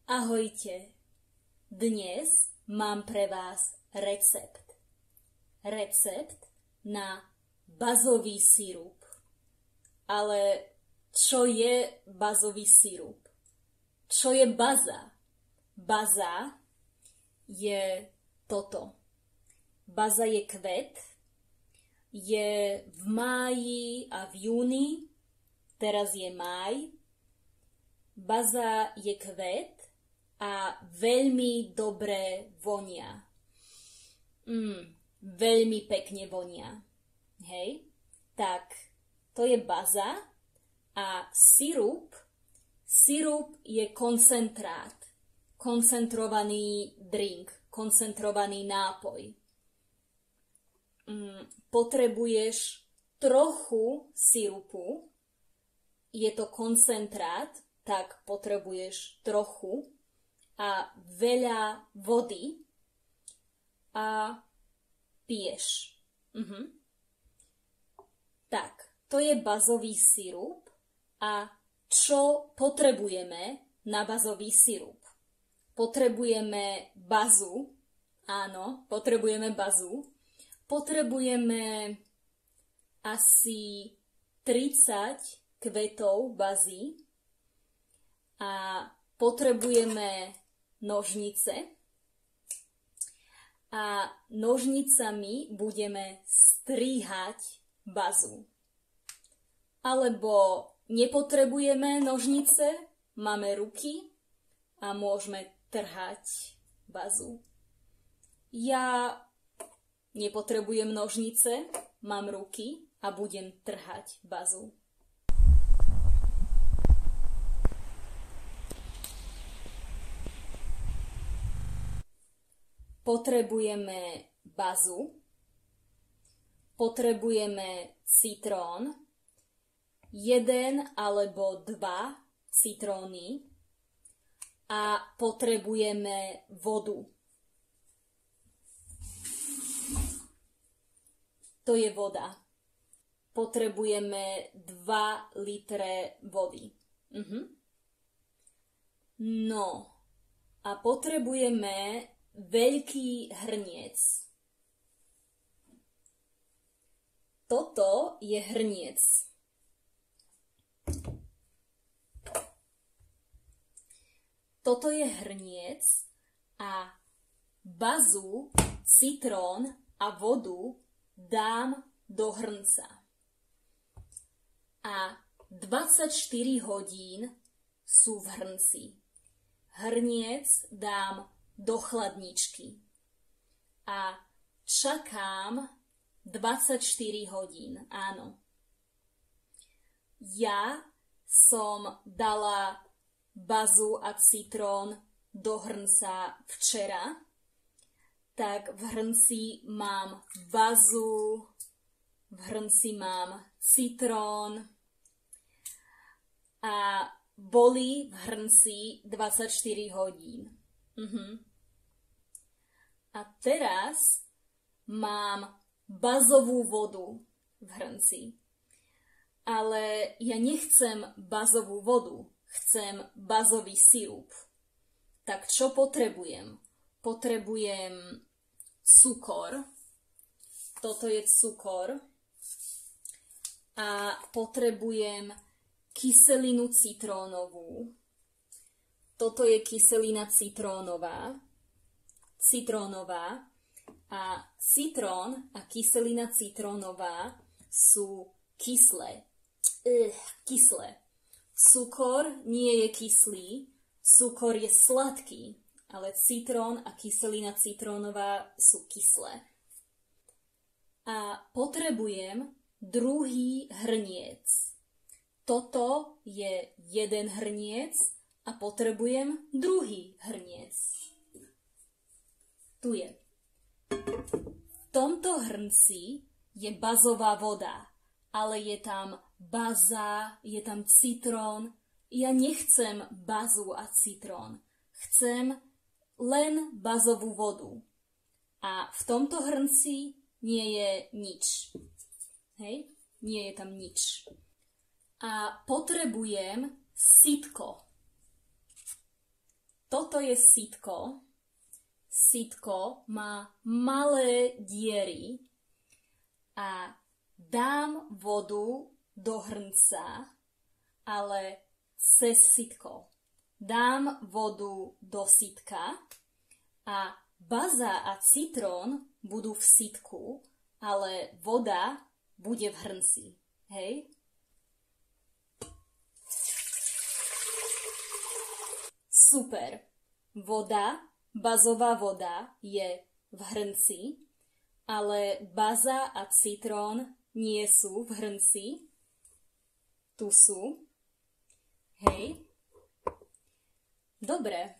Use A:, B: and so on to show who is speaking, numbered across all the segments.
A: Ahojte, dnes mám pre vás recept. Recept na bazový sirup. Ale čo je bazový sirup? Čo je baza? Baza je toto. Baza je kvet, je v máji a v júni, teraz je máj. Baza je kvet a veľmi dobre vonia. Veľmi pekne vonia. Hej? Tak, to je baza a sirup je koncentrát, koncentrovaný drink, koncentrovaný nápoj. Potrebuješ trochu sirupu, je to koncentrát, tak potrebuješ trochu a veľa vody a piješ. Tak, to je bazový sirup a čo potrebujeme na bazový sirup? Potrebujeme bazu, áno, potrebujeme bazu. Potrebujeme asi 30 kvetov bazy a potrebujeme nožnice a nožnicami budeme strihať bazu. Alebo nepotrebujeme nožnice, máme ruky a môžeme trhať bazu. Ja nepotrebujem nožnice, mám ruky a budem trhať bazu. Potrebujeme bazu, potrebujeme citrón, 1 alebo 2 citróny a potrebujeme vodu. To je voda. Potrebujeme 2 litre vody. No a potrebujeme veľký hrniec. Toto je hrniec. Toto je hrniec a bazu, citrón a vodu dám do hrnca. A 24 hodín sú v hrnci. Hrniec dám do chladničky a čakám 24 hodín, áno. Ja som dala bazu a citrón do hrnca včera, tak v hrnci mám bazu, v hrnci mám citrón a boli v hrnci 24 hodín. A teraz mám bazovú vodu v hrnci. Ale ja nechcem bazovú vodu, chcem bazový sirup. Tak čo potrebujem? Potrebujem cukor. Toto je cukor. A potrebujem kyselinu citrónovú. Toto je kyselina citrónová. A citrón a kyselina citrónová sú kyslé. Cukor nie je kyslý, cukor je sladký, ale citrón a kyselina citrónová sú kyslé. A potrebujem druhý hrniec. Toto je jeden hrniec a potrebujem druhý hrniec. Tu je. V tomto hrnci je bazová voda, ale je tam baza, je tam citrón. Ja nechcem bazu a citrón. Chcem len bazovú vodu. A v tomto hrnci nie je nič. Hej? Nie je tam nič. A potrebujem sitko. Toto toto je sitko. Sitko má malé diery a dám vodu do hrnca, ale cez sitko. Dám vodu do sitka a baza a citrón budú v sitku, ale voda bude v hrnci. Hej? Super. Voda, bazová voda je v hrnci, ale baza a citrón nie sú v hrnci. Tu sú. Hej. Dobre.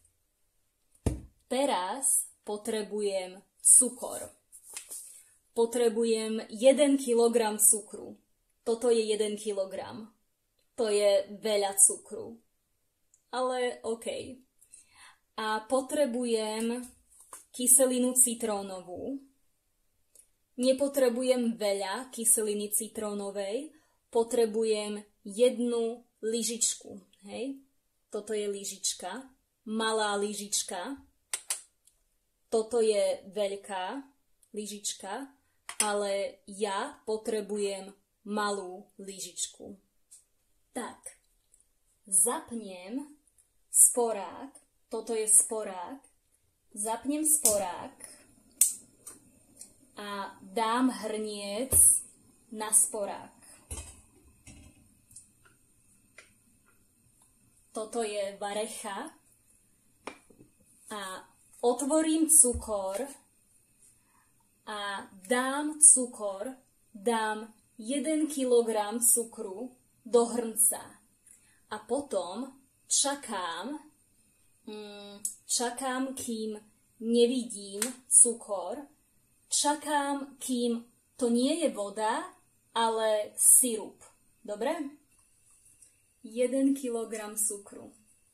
A: Teraz potrebujem cukor. Potrebujem 1 kg cukru. Toto je 1 kg. To je veľa cukru. Ale OK. A potrebujem kyselinu citrónovú. Nepotrebujem veľa kyseliny citrónovej. Potrebujem 1 lyžičku. Hej? Toto je lyžička. Malá lyžička. Toto je veľká lyžička. Ale ja potrebujem malú lyžičku. Tak. Zapnem sporák. Toto je sporák. Zapnem sporák a dám hrniec na sporák. Toto je varecha a otvorím cukor a dám 1 kg cukru do hrnca. A potom čakám, kým nevidím cukor, čakám, kým to nie je voda, ale sirup. Dobre? 1 kg cukru.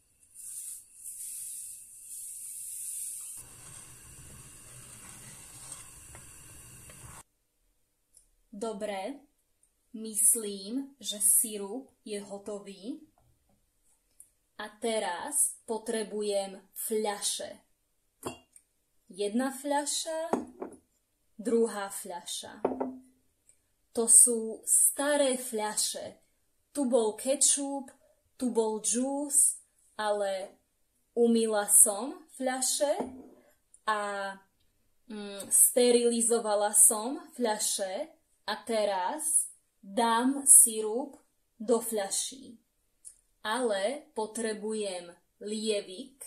A: Dobre, myslím, že sirup je hotový. A teraz potrebujem fľaše. 1 fľaša, 2 fľaša. To sú staré fľaše. Tu bol kečup, tu bol džús, ale umyla som fľaše a sterilizovala som fľaše a teraz dám sirup do fľaší. Ale potrebujem lievik.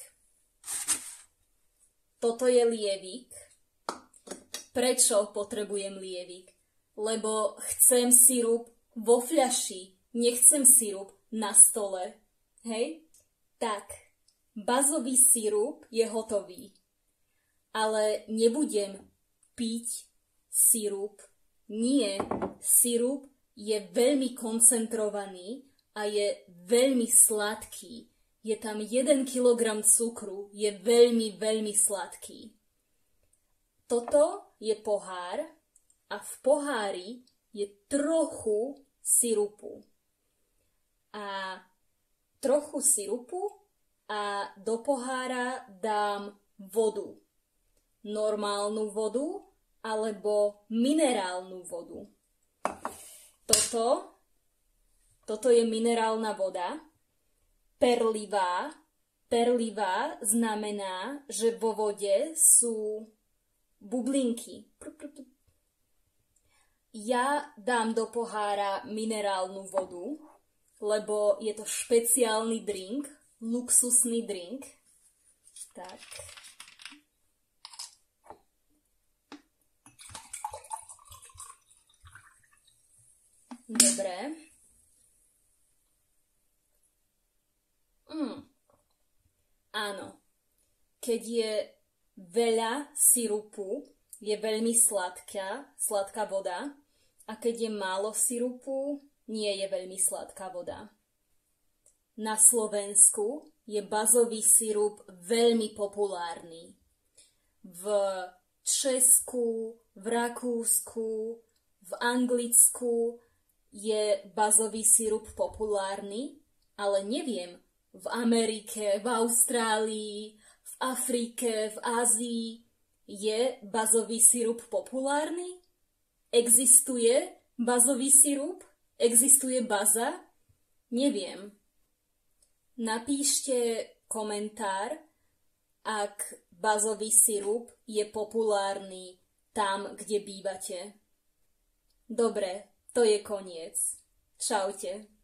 A: Toto je lievik. Prečo potrebujem lievik? Lebo chcem sirup vo fľaši. Nechcem sirup na stole. Hej? Tak, bazový sirup je hotový. Ale nebudem piť sirup. Nie, sirup je veľmi koncentrovaný a je veľmi sladký. Je tam 1 kg cukru, je veľmi, veľmi sladký. Toto je pohár a v pohári je trochu sirupu. A trochu sirupu a do pohára dám vodu. Normálnu vodu alebo minerálnu vodu. Toto je minerálna voda. Perlivá. Perlivá znamená, že vo vode sú bublinky. Ja dám do pohára minerálnu vodu, lebo je to špeciálny drink, luxusný drink. Tak. Dobre. Áno. Keď je veľa sirupu, je veľmi sladká voda. A keď je málo sirupu, nie je veľmi sladká voda. Na Slovensku je bazový sirup veľmi populárny. V Česku, v Rakúsku, v Anglicku je bazový sirup populárny, ale neviem, v Amerike, v Austrálii, v Afrike, v Ázii. Je bazový sirup populárny? Existuje bazový sirup? Existuje baza? Neviem. Napíšte komentár, ak bazový sirup je populárny tam, kde bývate. Dobre, to je koniec. Čaute.